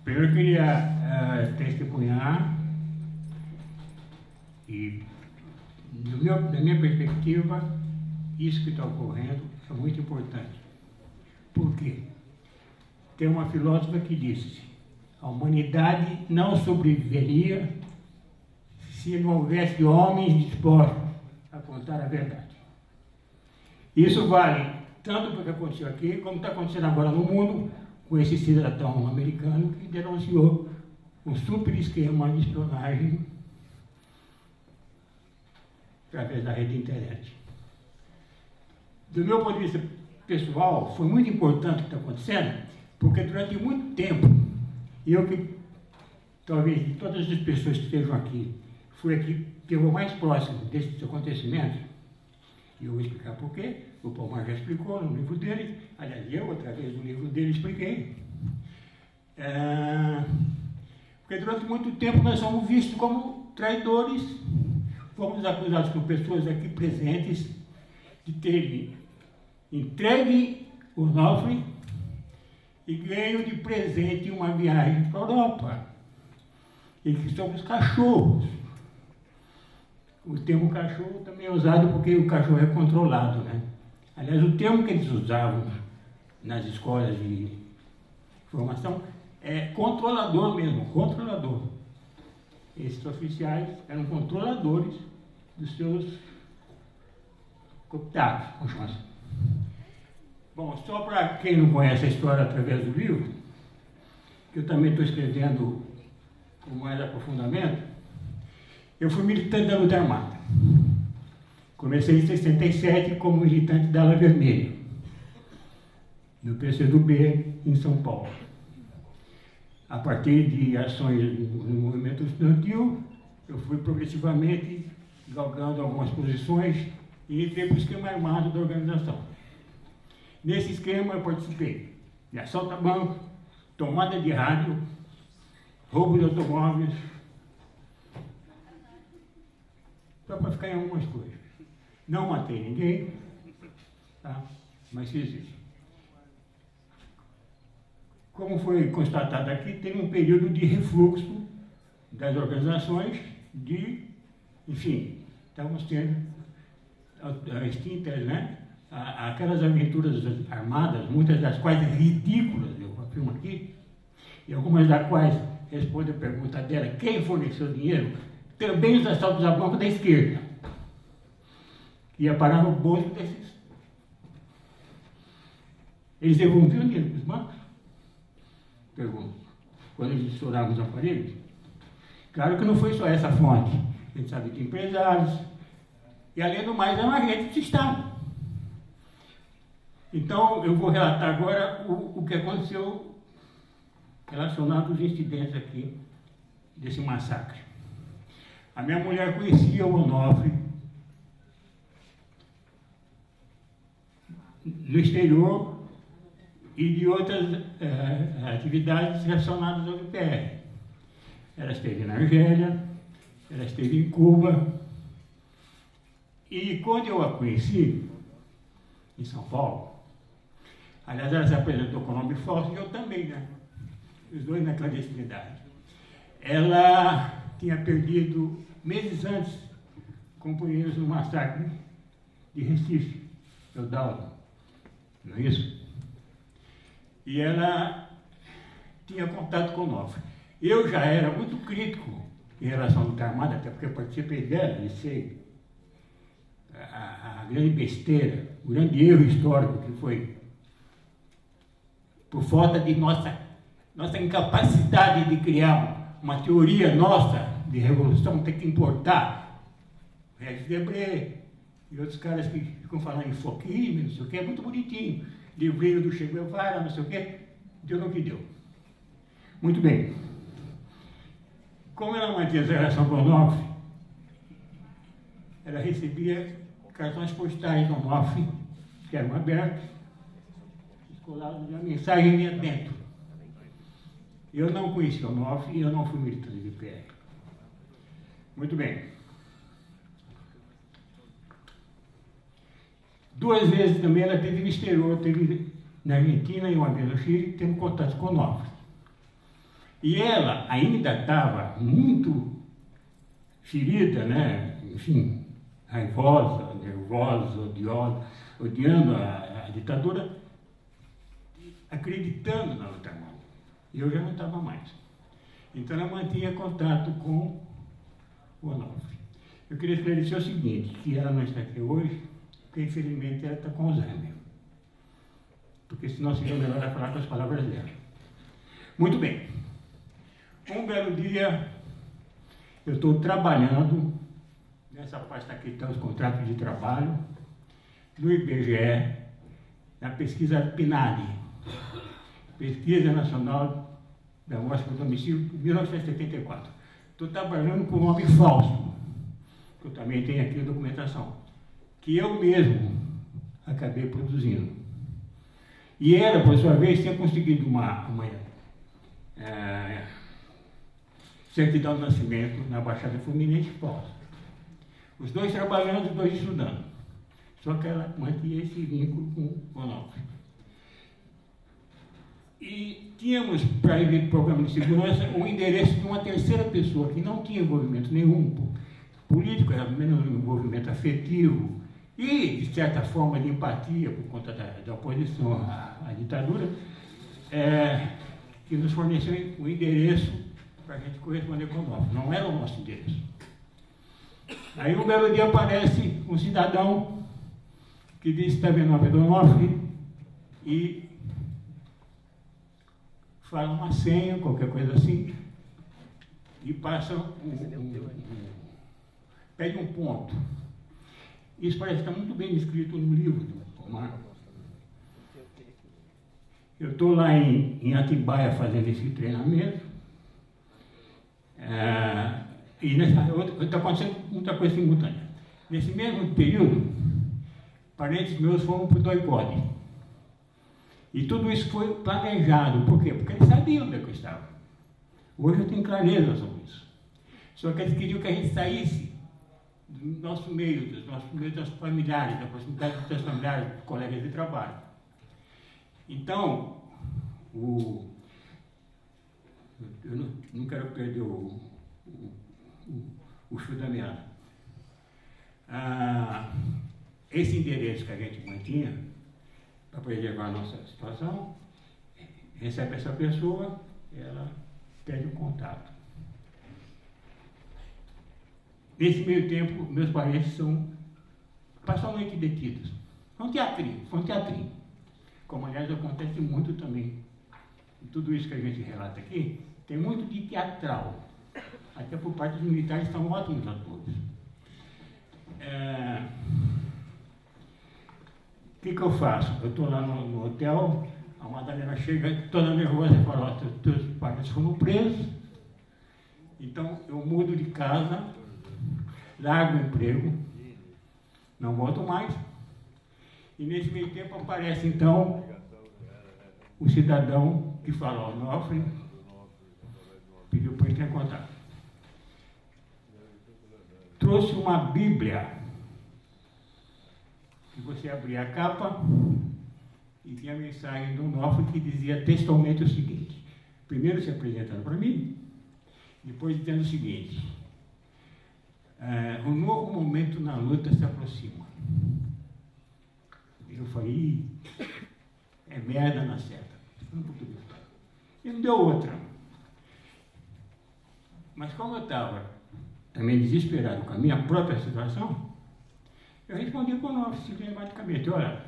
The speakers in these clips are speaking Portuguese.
Primeiro eu queria testemunhar e, da minha perspectiva, isso que está ocorrendo é muito importante. Por quê? Tem uma filósofa que disse: a humanidade não sobreviveria se não houvesse homens dispostos a contar a verdade. Isso vale tanto para o que aconteceu aqui, como está acontecendo agora no mundo, com esse cidadão americano que denunciou um super esquema de espionagem através da rede internet. Do meu ponto de vista pessoal, foi muito importante o que está acontecendo, porque durante muito tempo, eu que, talvez de todas as pessoas que estejam aqui, fui aqui que eu vou mais próximo desses acontecimentos, e eu vou explicar por quê. O Palmar já explicou no livro dele, aliás, eu, através do livro dele, expliquei. Porque durante muito tempo nós somos vistos como traidores, fomos acusados por pessoas aqui presentes de terem entregue o Onofre e ganho de presente uma viagem para a Europa. E que somos cachorros. O termo cachorro também é usado porque o cachorro é controlado, né? Aliás, o termo que eles usavam nas escolas de formação é controlador mesmo, controlador. Esses oficiais eram controladores dos seus cooptados, vamos chamar assim. Bom, só para quem não conhece a história através do livro, que eu também estou escrevendo com mais aprofundamento, eu fui militante da luta armada. Comecei em 67 como militante da Ala Vermelha, no PCdoB, em São Paulo. A partir de ações no movimento estudantil, eu fui progressivamente galgando algumas posições e entrei para o esquema armado da organização. Nesse esquema eu participei de assalto a banco, tomada de rádio, roubo de automóveis, só para ficar em algumas coisas. Não matei ninguém, tá? Mas fiz isso. Como foi constatado aqui, tem um período de refluxo das organizações enfim, estávamos tendo extintas, né? Aquelas aventuras armadas, muitas das quais ridículas, eu afirmo aqui, e algumas das quais respondo a pergunta dela: quem forneceu dinheiro? Também os assaltos a banco da esquerda. Ia parar no bolso desses. Eles devolviam dinheiro para os bancos? Pergunto. Quando eles estouravam os aparelhos? Claro que não foi só essa fonte. A gente sabe de empresários. E além do mais, é uma rede de Estado. Então, eu vou relatar agora o que aconteceu relacionado aos incidentes aqui desse massacre. A minha mulher conhecia o Onofre no exterior e de outras atividades relacionadas ao IPR. Ela esteve na Argélia, ela esteve em Cuba, e quando eu a conheci, em São Paulo, aliás, ela se apresentou com nome falso, e eu também, né? Os dois na clandestinidade. Ela tinha perdido, meses antes, companheiros no massacre de Recife, Eudaldo, não é isso? E ela tinha contato com o Onofre. Eu já era muito crítico em relação à luta armada, até porque eu participei dela e sei a grande besteira, o grande erro histórico que foi, por falta de nossa incapacidade de criar uma teoria nossa de revolução, ter que importar Regis Debray e outros caras que ficam falando em Foquinha, não sei o que, é muito bonitinho. Livrinho do Che Guevara, não sei o que, deu no que deu. Muito bem. Como ela mantinha essa relação com o Onofre, ela recebia cartões postais do Onofre, que eram abertos, colados, e a mensagem vinha dentro. Eu não conheci o Onofre e eu não fui militante do IPR. Muito bem. 2 vezes também ela teve no exterior, teve na Argentina e uma vez no Chile, tendo contato com o Onofre. E ela ainda estava muito ferida, né? Enfim, raivosa, nervosa, odiando a ditadura, acreditando na luta armada. E eu já não estava mais. Então ela mantinha contato com o Onofre. Eu queria esclarecer o seguinte, que ela não está aqui hoje, porque infelizmente ela está com Alzheimer. Porque senão seria melhor ela falar com as palavras dela. Muito bem. Um belo dia, eu estou trabalhando, nessa pasta aqui estão os contratos de trabalho, no IBGE, na pesquisa PNAD, Pesquisa Nacional da Amostra do Domicílio, 1974. Estou trabalhando com nome falso, que eu também tenho aqui a documentação, que eu mesmo acabei produzindo. E ela, por sua vez, tinha conseguido uma certidão de nascimento na Baixada Fluminense falsa. Os dois trabalhando, os dois estudando. Só que ela mantinha esse vínculo com o Onofre. E tínhamos, para evitar problema de segurança, o endereço de uma terceira pessoa que não tinha envolvimento nenhum político, era menos um envolvimento afetivo e, de certa forma, de empatia por conta da oposição à ditadura, que nos forneceu um endereço para a gente corresponder com o Onofre. Não era o nosso endereço. Aí um belo dia aparece um cidadão que diz que está vendo a do Onofre e fala uma senha, qualquer coisa assim, e passa pede um ponto. Isso parece que está muito bem escrito no livro do Omar. Eu estou lá em Atibaia fazendo esse treinamento, e está acontecendo muita coisa simultânea. Nesse mesmo período, parentes meus foram para o Doicode. E tudo isso foi planejado. Por quê? Porque eles sabiam onde eu estava. Hoje eu tenho clareza sobre isso. Só que eles queriam que a gente saísse do nosso meio, dos familiares, da proximidade dos familiares, dos colegas de trabalho. Então, eu não quero perder o fio da meada. Esse endereço que a gente mantinha, para preservar a nossa situação, recebe essa pessoa, ela pede o contato. Nesse meio tempo, meus parentes são parcialmente detidos. Foi um teatrinho. Como, aliás, acontece muito também. E tudo isso que a gente relata aqui, tem muito de teatral. Até por parte dos militares, são ótimos atores. O que eu faço? Eu estou lá no hotel, a Madalena chega toda nervosa e fala: teus parentes foram presos, então eu mudo de casa, largo o emprego, não volto mais. E nesse meio tempo aparece então o cidadão que fala: Onofre pediu para entrar em contato. Trouxe uma Bíblia, que você abria a capa e tinha a mensagem do Onofre que dizia textualmente o seguinte: primeiro se apresentando para mim, depois dizendo o seguinte: um novo momento na luta se aproxima. Eu falei: é merda na certa. E não deu outra. Mas como eu estava também desesperado com a minha própria situação, eu respondi com o Onofre sistematicamente: olha,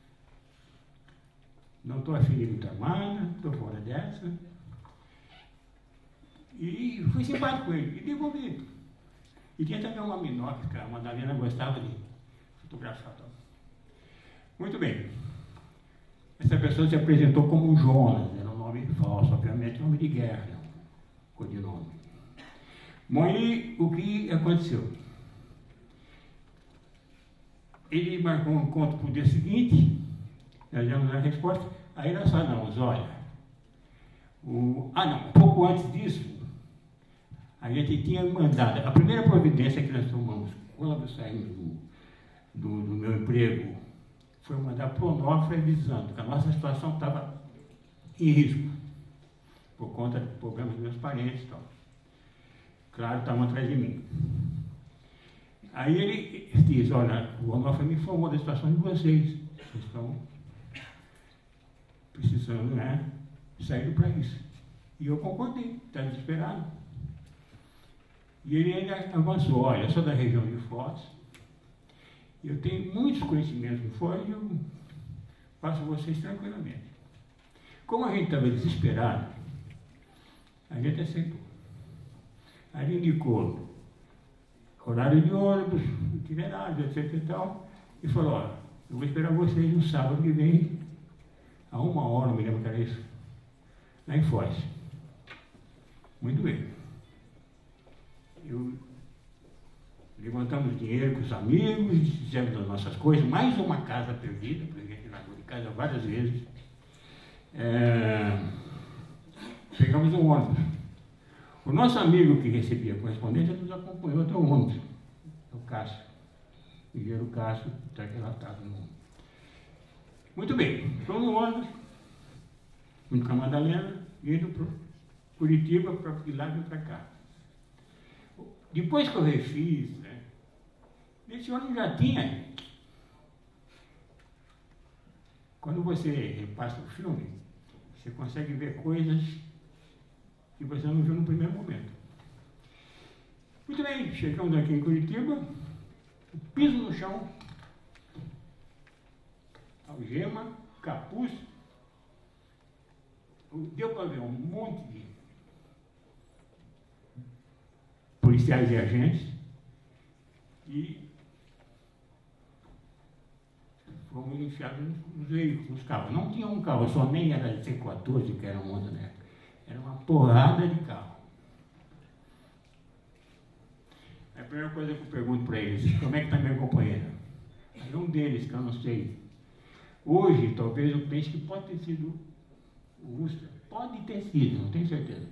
não estou afim de luta armada, estou fora dessa. E fui simpático com ele, e devolvi. E tinha também uma menor, que a Madalena gostava de fotografar. Muito bem. Essa pessoa se apresentou como Jonas, era um nome falso, obviamente nome de guerra, codinome. Bom, e o que aconteceu? Ele marcou um encontro para o dia seguinte, nós demos a resposta, aí nós falamos: olha, um pouco antes disso, a gente tinha mandado, a primeira providência que nós tomamos quando saímos do meu emprego foi mandar para o Onofre avisando que a nossa situação estava em risco. por conta de problemas dos meus parentes e tal. Claro, estavam atrás de mim. Aí ele diz, olha, o Onofre me informou da situação de vocês. Vocês estão precisando, né, sair do país. E eu concordei, estava desesperado. E ele ainda avançou, olha, eu sou da região de Foz, eu tenho muitos conhecimentos em Foz e eu faço vocês tranquilamente. Como a gente estava desesperado, a gente aceitou. Aí ele indicou horário de ônibus, itinerário, etc e tal, e falou, olha, eu vou esperar vocês no sábado que vem, a 1h, não me lembro que era isso, lá em Foz. Muito bem. Levantamos dinheiro com os amigos, fizemos as nossas coisas, mais uma casa perdida, porque a gente largou de casa várias vezes. Pegamos um ônibus. O nosso amigo que recebia a correspondência nos acompanhou até o ônibus, o Cássio. Engenheiro Cássio, está relatado no ônibus. Muito bem, estou no ônibus, indo com a Madalena, indo para Curitiba, para ir lá e para cá. Depois que eu refiz, né, esse ônibus já tinha. Quando você repassa o filme, você consegue ver coisas que você não viu no primeiro momento. Muito bem, chegamos aqui em Curitiba, piso no chão, algema, capuz, deu para ver um monte de policiais e agentes, e fomos enfiados nos veículos, nos carros. Não tinha um carro só, nem era C14, que era uma onda, né? Era uma porrada de carro. A primeira coisa que eu pergunto para eles, como é que está minha companheira? Aí um deles, que eu não sei. Hoje, talvez eu pense que pode ter sido o Ustra. Pode ter sido, não tenho certeza.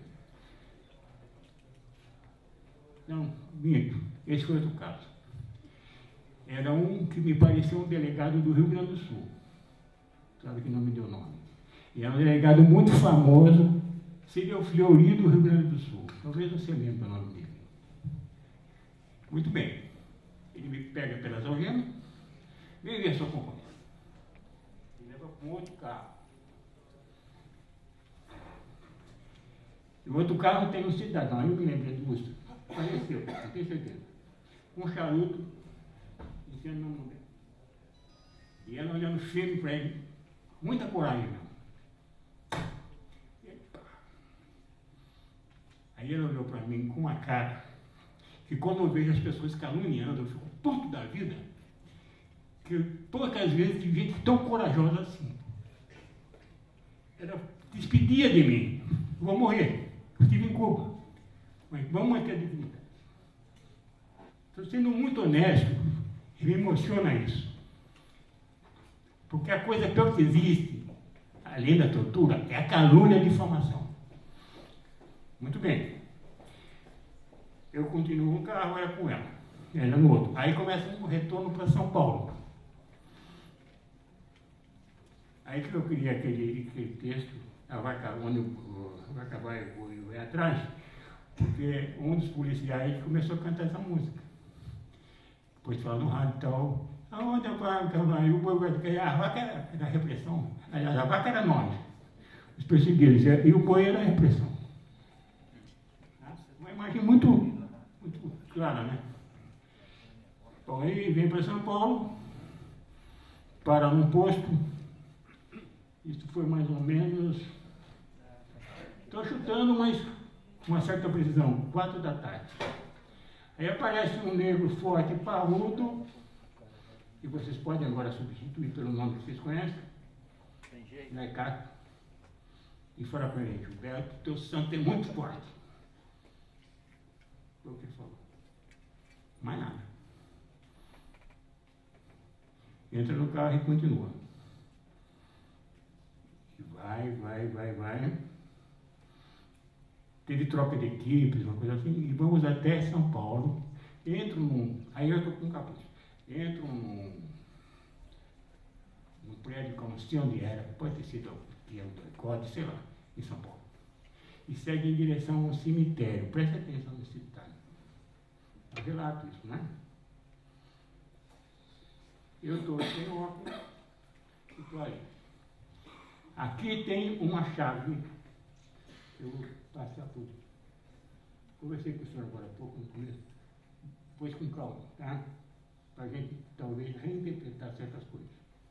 Não, minto. Esse foi outro caso. Era um que me parecia um delegado do Rio Grande do Sul. Sabe que não me deu nome. E era um delegado muito famoso, seria o Fleury do Rio Grande do Sul. Talvez você lembre o nome dele. Muito bem. Ele me pega pelas algemas, vem ver a sua companheira. E leva para um outro carro. E o outro carro tem um cidadão, eu me lembrei do Ustra. Faleceu, não tenho certeza. Um charuto, enfiando na mão dele. E ela olhando firme para ele, muita coragem mesmo. Aí ele olhou para mim com uma cara que quando eu vejo as pessoas caluniando, eu fico puto da vida, que poucas vezes de gente tão corajosa assim. Ela despedia de mim, eu vou morrer, eu estive em Cuba, mas vamos manter a dignidade. Estou sendo muito honesto, e me emociona isso. Porque a coisa pior que existe, além da tortura, é a calúnia e a difamação. Muito bem. Eu continuo no carro, era com ela. Ela no outro. Aí começa um retorno para São Paulo. Aí que eu queria aquele texto, onde vai acabar eu vou atrás, porque um dos policiais começou a cantar essa música. Depois fala no rádio e tal, aonde a vaca vai? O boi vai ganhar. A vaca era a repressão. Aliás, a vaca era nós, os perseguidos, e o boi era a repressão. Uma imagem muito clara, né? Bom, aí vem para São Paulo, para num posto, isso foi mais ou menos, estou chutando, mas uma certa precisão, 4 da tarde. Aí aparece um negro forte, parrudo, e vocês podem agora substituir pelo nome que vocês conhecem, Laicato, e fala para ele, Gilberto, teu santo é muito forte. Foi o que ele falou. Mais nada. Entra no carro e continua. Vai. Teve troca de equipes, uma coisa assim, e vamos até São Paulo. Aí eu estou com um capuz. Entro num prédio que eu não sei onde era, pode ter sido o Recorde, sei lá, em São Paulo. e segue em direção ao cemitério. Preste atenção nesse detalhe. Eu relato isso, né? Eu estou sem óculos e estou aí. Aqui tem uma chave. Eu vou passar por. Conversei com o senhor agora há pouco no começo. Pois com calma, tá? Para a gente talvez reinterpretar certas coisas.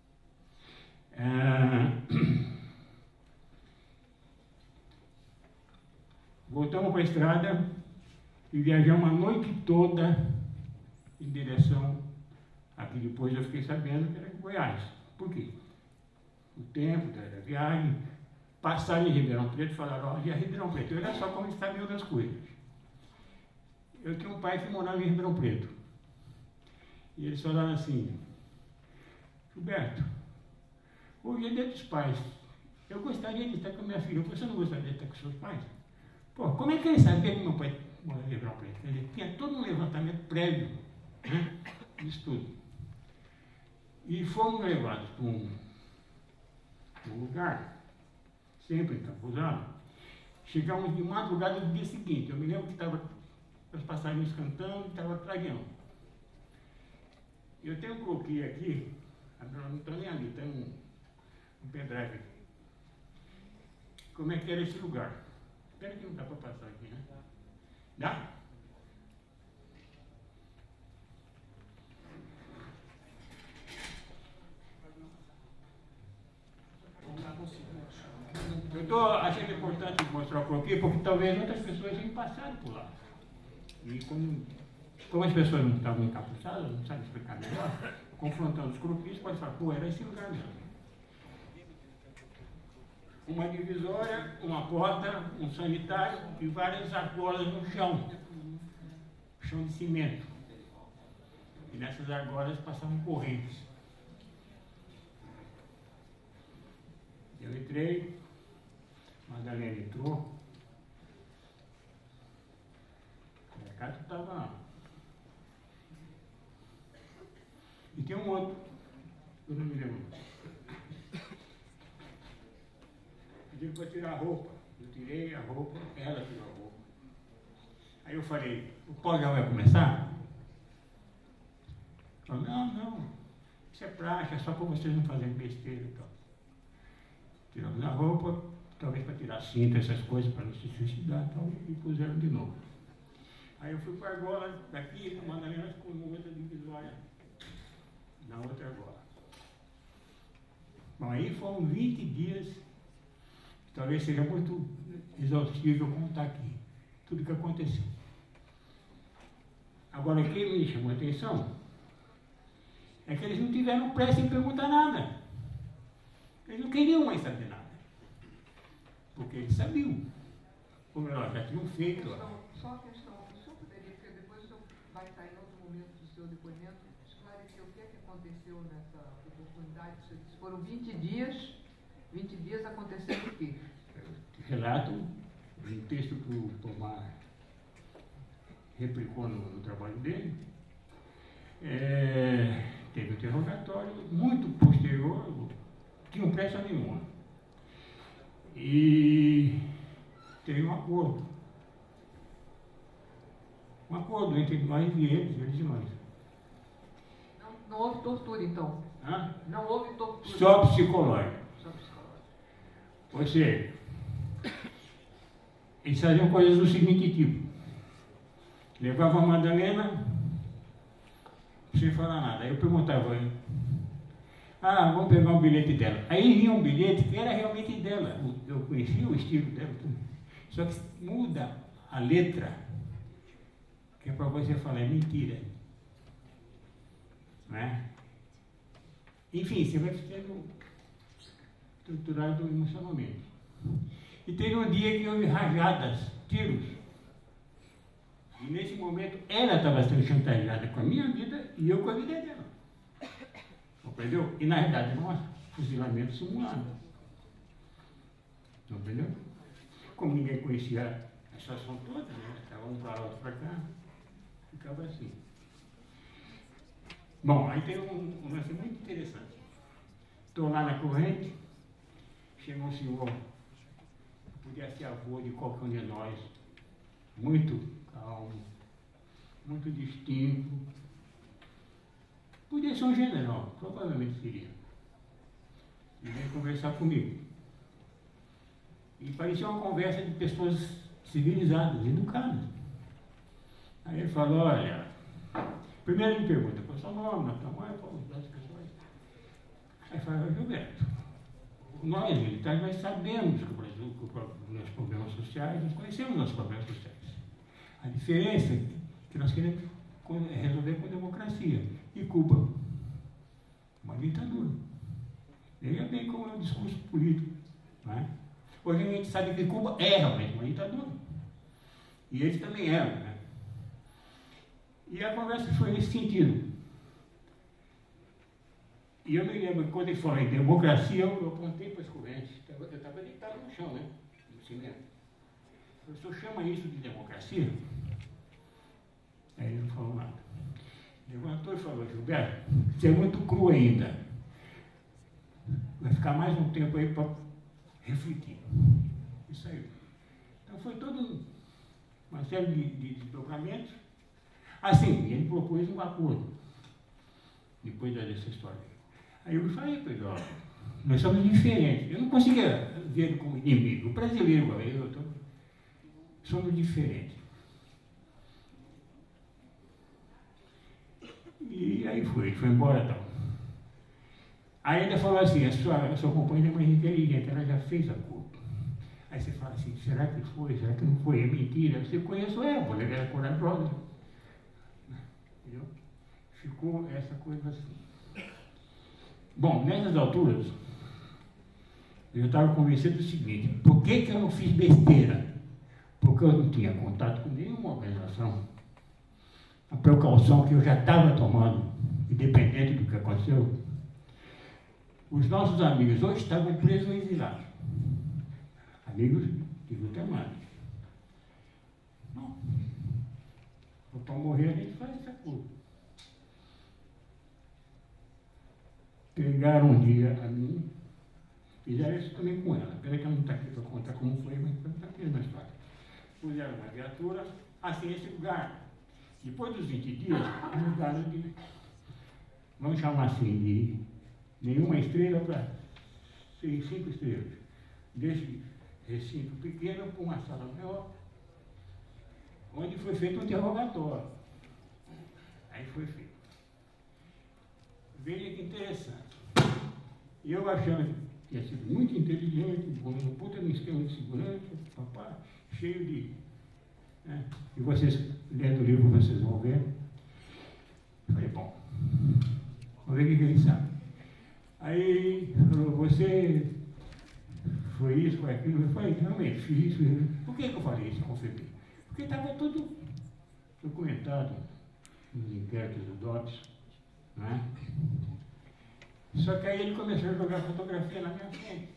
Voltamos para a estrada e viajamos a noite toda em direção. Aqui depois eu fiquei sabendo que era Goiás. Por quê? O tempo da viagem, passaram em Ribeirão Preto e falaram, olha, Ribeirão Preto, olha só como está meio das coisas. Eu tinha um pai que morava em Ribeirão Preto. E eles falaram assim, Gilberto, hoje é dia dos pais. Eu gostaria de estar com a minha filha. Você não gostaria de estar com seus pais? Pô, como é que ele sabia que meu pai morava em Ribeirão Preto? Quer dizer, tinha todo um levantamento prévio, né, disso tudo. E fomos levados para um lugar, sempre encapuzado. Chegamos de madrugada do dia seguinte. Eu me lembro que estava os passarinhos cantando e estava clareando. Eu tenho um croquis aqui, não estou nem ali, tem um pendrive aqui. Como é que era esse lugar? Espera que não dá para passar aqui, né? Dá? Eu estou achando importante mostrar o croquis, porque talvez outras pessoas tenham passado por lá. E como as pessoas não estavam encapuçadas, não sabem explicar melhor, confrontando os croquis, pode falar, pô, era esse lugar mesmo. Uma divisória, uma porta, um sanitário e várias argolas no chão. Chão de cimento. E nessas argolas passavam correntes. Eu entrei, Madalena entrou. O mercado estava. E tem um outro, eu não me lembro. Pediram para tirar a roupa. Eu tirei a roupa, ela tirou a roupa. Aí eu falei, o pó já vai começar? Ela falou, não, isso é prática, é só para vocês não fazerem besteira e tal. Tiramos a roupa, talvez para tirar cinta, essas coisas, para não se suicidar e tal, e puseram de novo. Aí eu fui para a argola daqui, a Madalena ficou numa outra divisória, na outra argola. Bom, aí foram 20 dias, talvez seja muito exaustivo eu contar aqui, tudo que aconteceu. Agora, o que me chamou a atenção é que eles não tiveram pressa em perguntar nada. Eles não queriam mais saber nada. Porque eles sabiam. Ou melhor, já tinham feito. Só a questão, o senhor poderia, porque depois o senhor vai estar em outro momento do seu depoimento, esclarecer o que é que aconteceu nessa oportunidade. Foram 20 dias acontecendo o quê? Relato, um texto que o Tomás replicou no trabalho dele. Teve um interrogatório muito posterior, tinha pressa nenhuma. E teve um acordo. Um acordo entre nós e eles e nós. Não houve tortura, então? Hã? Não houve tortura? Só psicológico. Só psicológico. Ou seja, eles faziam coisas do seguinte tipo. Levavam a Madalena sem falar nada. Aí eu perguntava, vamos pegar um bilhete dela. Aí vinha um bilhete que era realmente dela. Eu conhecia o estilo dela. Só que muda a letra, que é para você falar, é mentira. Né? Enfim, você vai sendo estruturado emocionalmente. E teve um dia que houve rajadas, tiros. E nesse momento ela estava sendo chantageada com a minha vida e eu com a vida dela. Entendeu? E na verdade era um fuzilamento simulado. Entendeu? Como ninguém conhecia a situação toda, né? Estava um para lá, outro para cá, ficava assim. Bom, aí tem um lance muito interessante. Estou lá na corrente, chegou um senhor podia ser avô de qualquer um de nós, muito calmo, muito distinto. Podia ser um general, provavelmente seria. E veio conversar comigo. E parecia uma conversa de pessoas civilizadas, educadas. Aí ele falou, olha, primeiro ele me pergunta, qual é o seu nome, tua mãe, qual das pessoas? Aí fala, Gilberto, nós militares, nós sabemos que o Brasil, que os problemas sociais, nós conhecemos nossos problemas sociais. A diferença é que nós queremos resolver com democracia. E Cuba, uma ditadura. Veja bem como é o discurso político. Não é? Hoje a gente sabe que Cuba é realmente uma ditadura. E eles também eram. Né? E a conversa foi nesse sentido. E eu me lembro que quando ele falou em democracia, eu apontei para as correntes. Eu estava deitado no chão, né? No cinema. O senhor chama isso de democracia? Aí ele não falou nada. Levantou e falou, Gilberto, você é muito cru ainda. Vai ficar mais um tempo aí para refletir. E saiu. Então foi toda uma série de desdobramentos. Assim, ele propôs um acordo, depois dessa história. Aí eu falei para ele, ó, nós somos diferentes. Eu não conseguia ver ele como inimigo. O brasileiro, somos diferentes. E aí ele foi embora e tal. Aí ainda falou assim, a sua companheira é mais inteligente, ela já fez acordo. Aí você fala assim, será que foi? Será que não foi? É mentira. Você conhece ela, ela era corajosa. Entendeu? Ficou essa coisa assim. Bom, nessas alturas, eu estava convencido do seguinte, por que eu não fiz besteira? Porque eu não tinha contato com nenhuma organização. A precaução que eu já estava tomando, independente do que aconteceu, os nossos amigos hoje estavam presos ou exilados. Amigos de luta armada. Não. Para morrer, a gente faz essa coisa. Pegaram um dia a mim, fizeram isso também com ela. Pena que ela não está aqui para contar como foi, mas está aqui na história. Puseram uma viatura, assim, esse lugar. Depois dos 20 dias, mudaram de, vamos chamar assim, de nenhuma estrela para 5 estrelas. Desse recinto pequeno para uma sala maior, onde foi feito um interrogatório. Aí foi feito. Veja que interessante. Eu achando que ia ser muito inteligente, um puta no esquema de segurança, papá, cheio de... Né? E vocês, lendo o livro, vocês vão ver. Eu falei, bom, vamos ver o que ele sabe. Aí, falou, você foi isso, foi aquilo? Eu falei, realmente, fiz isso. Por que eu falei isso com o FEB? Porque estava tudo documentado nos inquéritos do DOPS, não é? Só que aí ele começou a jogar fotografia na minha frente.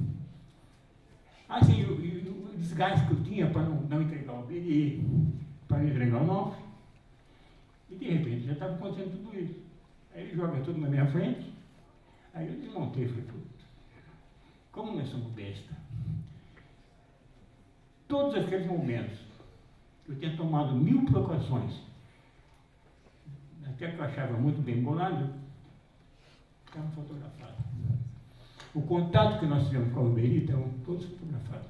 Assim, o desgaste que eu tinha para não entregar o BD, para não entregar o NOF, e de repente já estava acontecendo tudo isso. Aí ele joga tudo na minha frente, aí eu desmontei e falei, como nós somos besta? Todos aqueles momentos que eu tinha tomado 1000 precauções, até que eu achava muito bem bolado, estavam fotografados. O contato que nós tivemos com a Uberi estavam todos fotografados.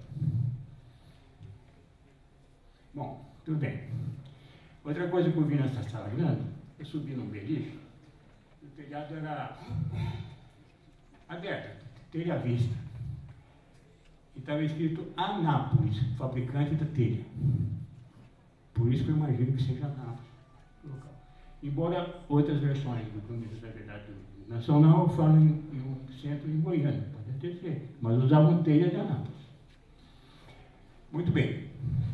Bom, tudo bem. Outra coisa que eu vi nessa sala grande, eu subi num beliche, o telhado era aberto, telha à vista. E estava escrito Anápolis, fabricante da telha. Por isso que eu imagino que seja Anápolis. Embora outras versões do Comício da Verdade Nacional falam em um centro em Goiânia, pode até ser, mas usavam telha de Anápolis. Muito bem.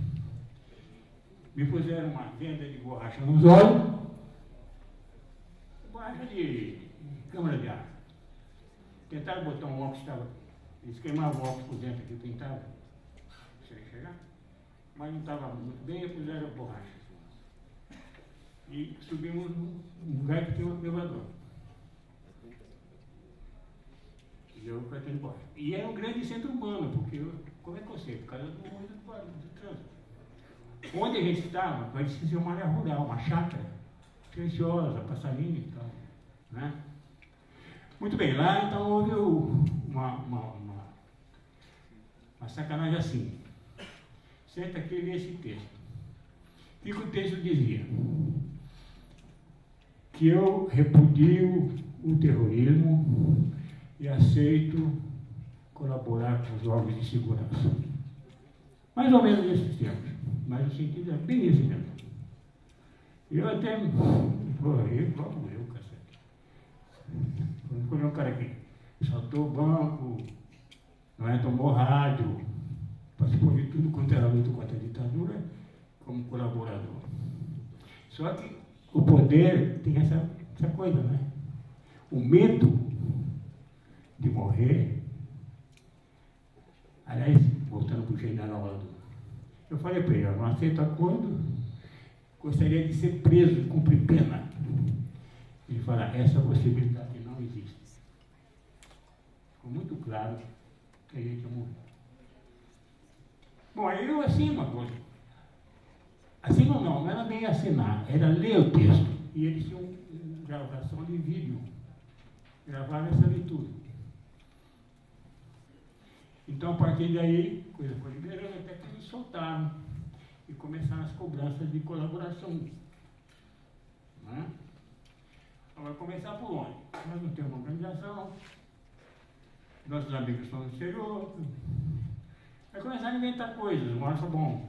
Me puseram uma venda de borracha nos olhos, borracha de câmara de ar. Tentaram botar um óculos, eles queimavam o óculos por dentro aqui, pintavam, sem chegar, mas não estava muito bem, e puseram a borracha. E subimos num lugar que tem um elevador. E eu fui embora. E era um grande centro urbano, porque, como é que eu sei? Por causa do trânsito. Onde a gente estava, parecia ser uma área rural, uma chácara, silenciosa, passarinho e tal. Né? Muito bem, lá então houve uma sacanagem assim. Senta aqui e lê esse texto. O que o texto dizia? Que eu repudio o terrorismo e aceito colaborar com os órgãos de segurança. Mais ou menos nesses termos, mas o sentido é bem esse mesmo. Eu até, logo eu, cacete. Quando um cara aqui saltou o banco, não é, tomou rádio, participou de tudo quanto era luta contra a ditadura, como colaborador. Só que o poder tem essa coisa, né? O medo de morrer. Aliás, voltando para o general lá eu falei para ele, eu não aceito acordo, gostaria de ser preso e cumprir pena. Ele fala, essa possibilidade não existe. Ficou muito claro que a gente ia morrer. Bom, aí eu assino uma coisa. Assino não era bem assinar, era ler o texto. E eles tinham uma gravação de vídeo. Gravaram essa leitura. Então, a partir daí, a coisa foi liberando até que eles soltaram. E começaram as cobranças de colaboração. Né? Agora, começar por onde? Nós não temos uma organização, nossos amigos estão no exterior. Vai começar a inventar coisas. Uma hora falou, bom,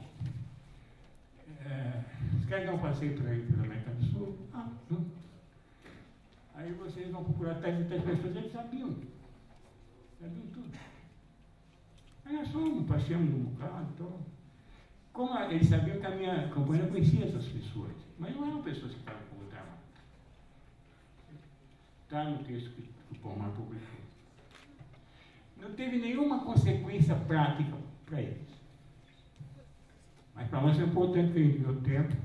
vocês querem dar um passeio para ir pela América do Sul? Ah, não. Aí vocês vão procurar tais e tais pessoas, eles sabiam tudo. Aí nós fomos, passeamos um bocado, então. Como eles sabiam que a minha companheira conhecia essas pessoas, mas não eram pessoas que estavam com outra arma. Está no texto que o Palmar publicou. Não teve nenhuma consequência prática para eles. Mas para nós é importante que a gente deu tempo.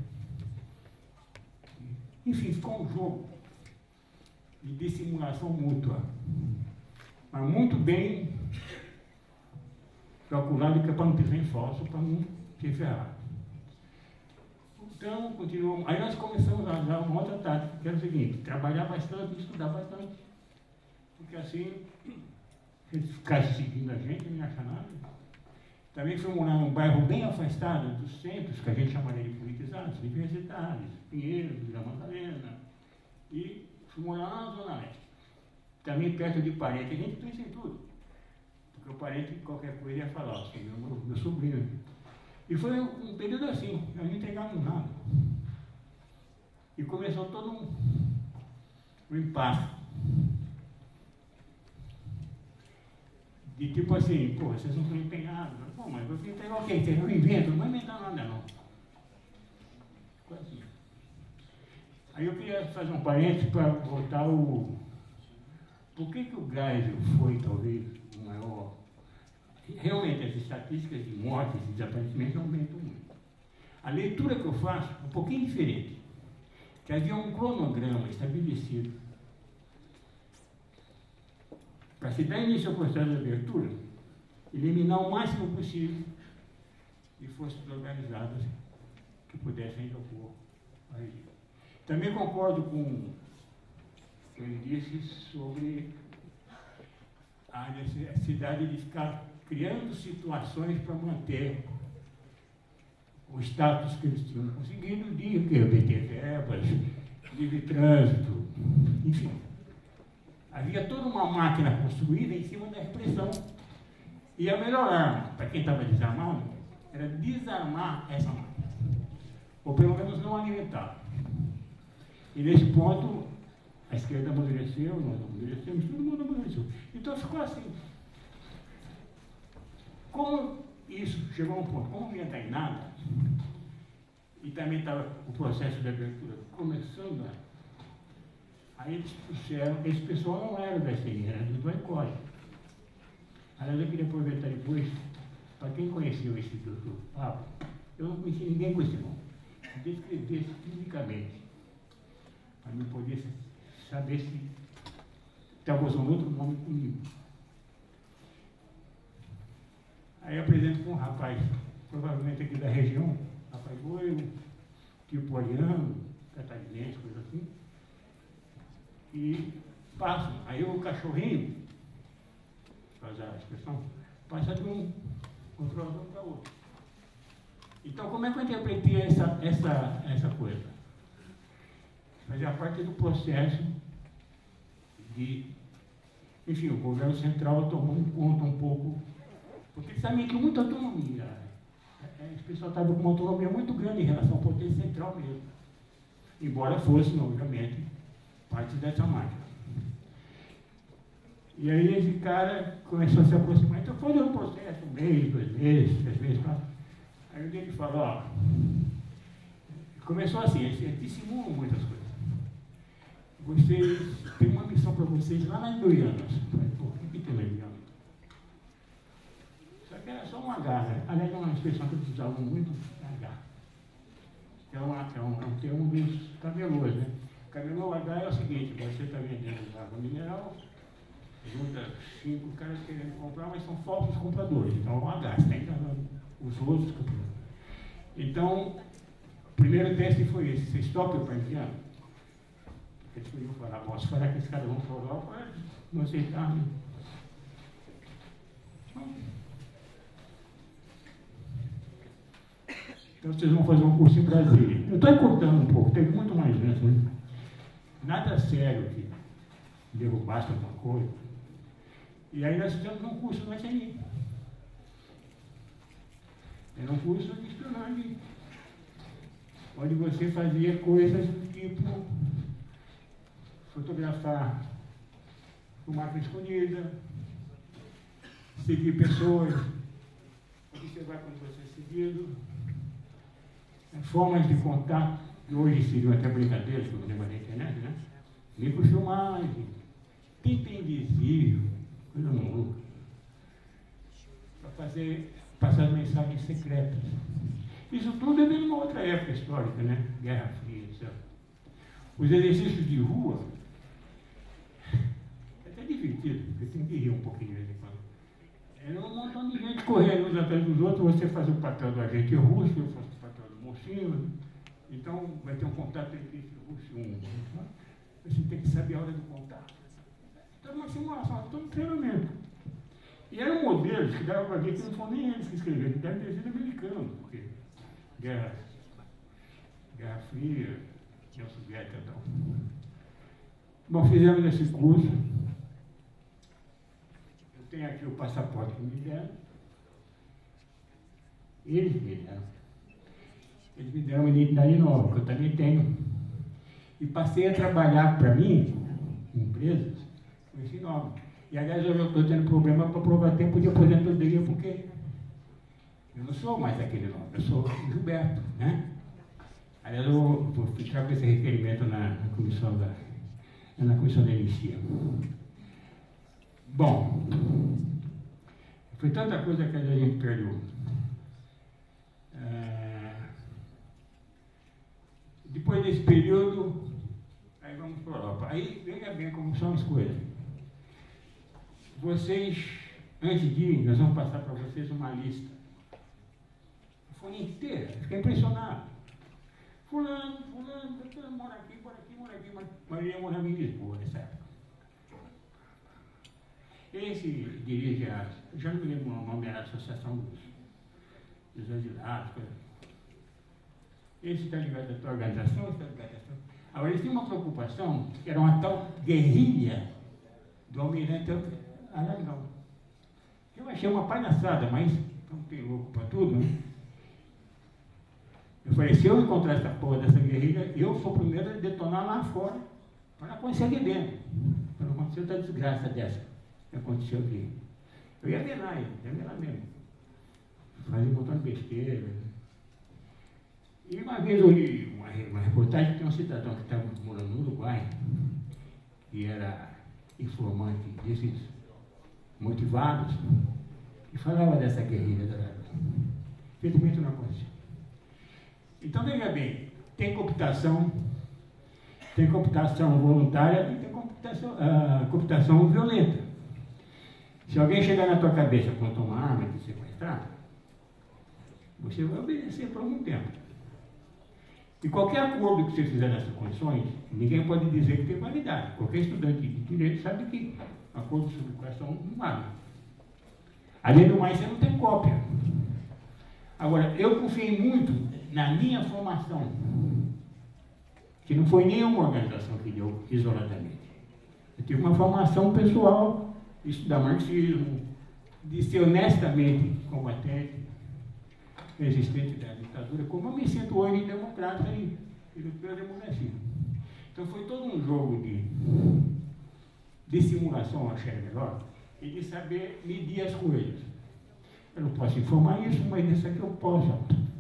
Enfim, ficou um jogo de dissimulação mútua. Mas muito bem calculado, que é para não pisar em falso, para não se ferrar. Então, continuamos. Aí nós começamos a usar uma outra tática, que era o seguinte, trabalhar bastante e estudar bastante. Porque assim, se eles ficassem seguindo a gente, não ia achar nada. Também fui morar num bairro bem afastado dos centros, que a gente chamaria de politizados, universitários, Pinheiros, Vila Madalena, e fui morar lá na Zona Leste. Também perto de parente, a gente pensa em tudo. Porque o parente, qualquer coisa, ia falar, ó, meu sobrinho. E foi um período assim, nós não entregávamos nada. E começou todo um impasse. De tipo assim, pô, vocês não estão empenhados. Pô, mas eu vou entregar o quê? Vocês não inventam? Não vai inventar nada, não. Ficou assim. Aí eu queria fazer um parênteses para voltar o... Por que o Geisel foi, talvez, o maior... Realmente, as estatísticas de mortes e desaparecimentos aumentam muito. A leitura que eu faço é um pouquinho diferente. Que havia um cronograma estabelecido para se dar início ao processo de abertura, eliminar o máximo possível de forças organizadas que pudessem ainda opor a regime. Também concordo com o que ele disse sobre a necessidade de ficar criando situações para manter o status que eles tinham conseguido de obter verbas, livre trânsito, enfim. Havia toda uma máquina construída em cima da repressão. E a melhor arma, para quem estava desarmado, era desarmar essa máquina. Ou pelo menos não alimentá-la. E nesse ponto, a esquerda amadureceu, nós amadurecemos, todo mundo amadureceu. Então ficou assim. Como isso chegou a um ponto, como não ia dar em nada, e também estava o processo de abertura começando aí eles puseram, esse pessoal não era da SNI, era do ECOI. Aliás, eu queria aproveitar depois, para quem conheceu esse doutor Pablo, eu não conheci ninguém com esse nome, descrevesse fisicamente, para eu poder saber se estava usando outro nome comigo. Aí eu apresento com um rapaz, provavelmente aqui da região, rapaz loiro, tipo ariano, catarinense, coisa assim. E passo. Aí o cachorrinho, para usar a expressão, passa de um controlador para outro. Então, como é que eu interpretei essa coisa? Fazia parte do processo de... Enfim, o governo central tomou em conta um pouco, porque eles sabem que muita autonomia. Esse pessoal estava com uma autonomia muito grande em relação ao poder central mesmo. Embora fosse, obviamente, parte dessa máquina. E aí esse cara começou a se aproximar. Então foi um processo, 1 mês, 2 meses, 3 meses, 4. Aí o dele falou, ó, começou assim, eles dissimulam muitas coisas. Vocês, tem uma missão para vocês lá nas Guianas. Falei, pô, o que tem na Guiana? Só que era só um H, né? Aliás, é uma expressão que eles usavam muito, H. É um termo dos camelôs, né? Camelô H é o seguinte, você está vendendo água mineral, junta 5 caras querendo comprar, mas são falsos compradores. Então é um H, você está enganando os outros compradores. Então, o primeiro teste foi esse, vocês topam para indiano? Eles podiam falar, posso falar que esses caras vão para a Europa, não aceitar, né? Então vocês vão fazer um curso em Brasília. Eu estou encurtando um pouco, teve muito mais gente, né? Nada sério que derrubasse alguma coisa. E aí nós fizemos um curso no SNI. Era um curso de espionagem, onde você fazia coisas do tipo fotografar com máquina escondida, seguir pessoas, observar quando você é seguido, formas de contato, que hoje seriam até brincadeiras, como lembra da internet, né? Microfilmagem, tempo invisível, coisa maluca, para passar mensagens secretas. Isso tudo é de uma outra época histórica, né? Guerra Fria, etc. Os exercícios de rua é até divertido, porque tem que rir um pouquinho de vez em quando. Era um montão de gente correndo uns atrás dos outros, você faz o papel do agente russo, eu faço o papel do mocinho, então vai ter um contato entre esse russo e um. Você tem que saber a hora do contato. Então, uma simulação, todo um treinamento. E eram modelos que davam para ver que não foram nem eles que escreveram, que devem ter sido americanos, porque Guerra Fria, União Soviética e tal. Bom, fizemos esse curso. Eu tenho aqui o passaporte que me deram. Eles me deram. Eles me deram uma identidade nova, que eu também tenho. E passei a trabalhar para mim, em empresas, com esse nome. E, aliás, eu estou tendo problema para provar tempo de aposentadoria, porque eu não sou mais aquele nome, eu sou Gilberto, né? Aliás, eu vou ficar com esse requerimento na comissão da inicia. Bom, foi tanta coisa que a gente perdeu. Depois desse período, aí vamos para a Europa. Aí, veja bem como são as coisas. Vocês, antes de ir, nós vamos passar para vocês uma lista. A folha inteira, fiquei impressionado. Fulano, mora aqui. Maria morava em Lisboa nessa época. Esse dirige já não me lembro o nome, era a Associação dos Exilados. Esse está ligado à tua organização, esse está ligado à tua... Agora, eles têm uma preocupação, que era uma tal guerrilha do Almirante Aragão. Eu achei uma palhaçada, mas não tem louco para tudo, né? Eu falei, se eu encontrar essa porra dessa guerrilha, eu sou o primeiro a detonar lá fora, para não acontecer aqui dentro. Para não acontecer outra desgraça dessa que aconteceu aqui. Eu ia ver lá mesmo. Fazia um montão de besteira. E uma vez eu li uma reportagem que tem um cidadão que estava morando no Uruguai, que era informante desses motivados, e falava dessa guerrilha da Aragão. Infelizmente não aconteceu. Então, veja bem, tem computação voluntária e tem computação violenta. Se alguém chegar na tua cabeça com uma arma e te sequestrar, você vai obedecer por algum tempo. E qualquer acordo que você fizer nessas condições, ninguém pode dizer que tem validade. Qualquer estudante de direito sabe que acordo de sequestração não vale. Além do mais, você não tem cópia. Agora, eu confiei muito na minha formação, que não foi nenhuma organização que deu isoladamente. Eu tive uma formação pessoal, de estudar marxismo, de ser honestamente combatente, resistente da ditadura, como eu me sinto hoje democrata e pela democracia. Então foi todo um jogo de simulação, achei melhor, e de saber medir as coisas. Eu não posso informar isso, mas isso aqui eu posso.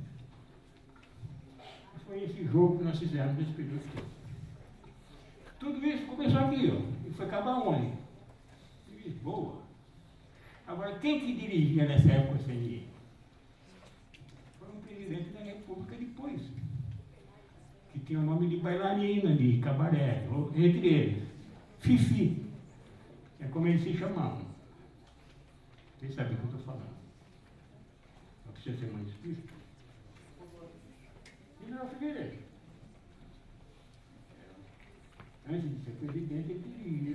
Foi esse jogo que nós fizemos nesse período todo. Tudo isso começou aqui, ó, e foi acabar onde? Em Lisboa. Agora, quem que dirigia nessa época a CNI? Foi um presidente da República depois, que tinha o nome de bailarina, de cabaré, entre eles, Fifi, é como eles se chamavam. Vocês sabem o que eu estou falando. Não precisa ser mais explícito. General Figueiredo. Antes de ser presidente, ele dirigia.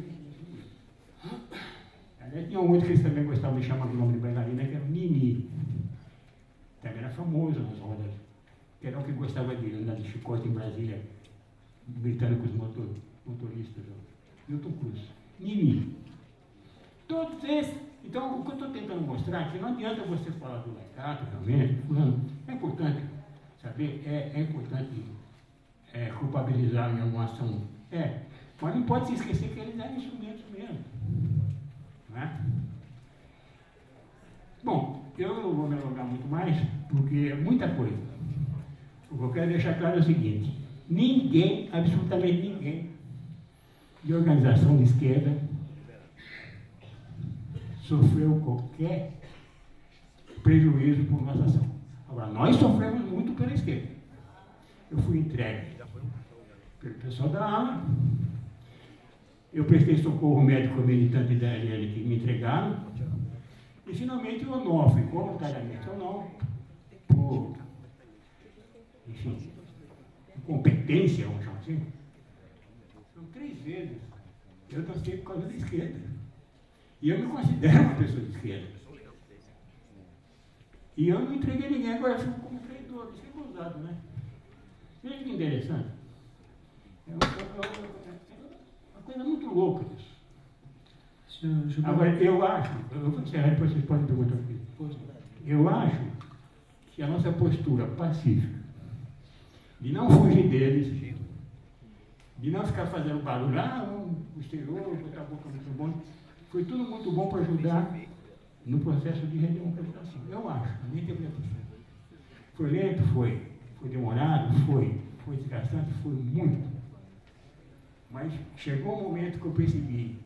Aliás, tinha um outro que eles também gostavam de chamar de nome de bailarina, que era o Nini. Também era famoso nas rodas. Que era o que gostava de andar de chicote em Brasília, gritando com os motoristas. Milton Cruz. Nini. Todos esses. Então, o que eu estou tentando mostrar é que não adianta você falar do Laicato, realmente, fulano. É importante saber, é importante culpabilizar em alguma ação. Mas não pode se esquecer que eles eram instrumentos mesmo. Não é? Bom, eu não vou me alongar muito mais, porque é muita coisa. O que eu quero deixar claro é o seguinte: ninguém, absolutamente ninguém, de organização de esquerda sofreu qualquer prejuízo por nossa ação. Agora, nós sofremos muito pela esquerda. Eu fui entregue pelo pessoal da ala, eu prestei socorro médico militante da LL que me entregaram, e finalmente o Onofre, voluntariamente ou não, por, enfim, incompetência, vamos chamar assim, são 3 vezes eu dancei por causa da esquerda. E eu me considero uma pessoa de esquerda. E eu não entreguei ninguém, agora eu fico como traidor, isso é gozado, né? Veja que interessante. É uma coisa muito louca isso. Agora, eu acho, eu vou encerrar, depois vocês podem perguntar aqui. Eu acho que a nossa postura pacífica, de não fugir deles, de não ficar fazendo barulho, o exterior, botar a boca muito bom, foi tudo muito bom para ajudar no processo de redemocratização. Eu acho, a minha interpretação. Foi lento? Foi. Foi demorado? Foi. Foi desgastante? Foi muito. Mas chegou um momento que eu percebi